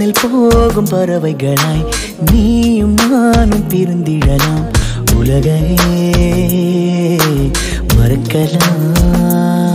வானில் போகும் பறவைகளாய் நீயும் நானும் பிரிந்திடலாம். உலகையே மறக்கலாம்.